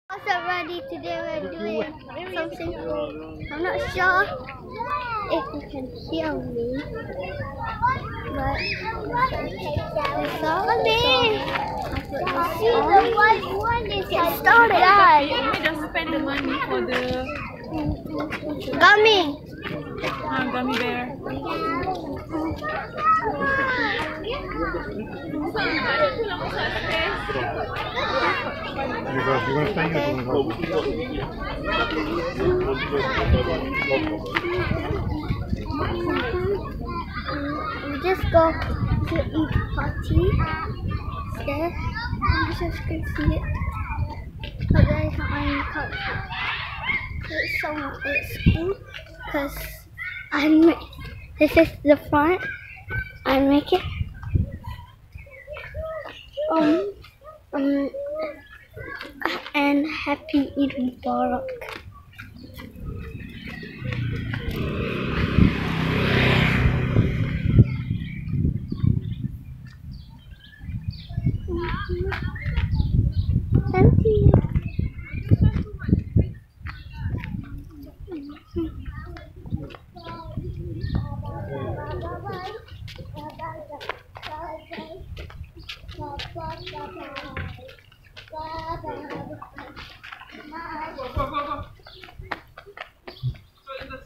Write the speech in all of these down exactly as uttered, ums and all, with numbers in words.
Also ready today we're doing something cool. I'm not sure if you can hear me, but it's on me. See the white one is get started. Let me just spend the money for the Gummy. uh, gummy bear. You're going to stay here? We just go to eat party. There, you just can see it. But there is not any culture. It's so it's cool because I make this is the front. I make it. Um, um, and happy Eid Mubarak. Thank you.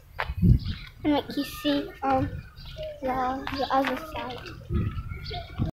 Make you see um the the other side.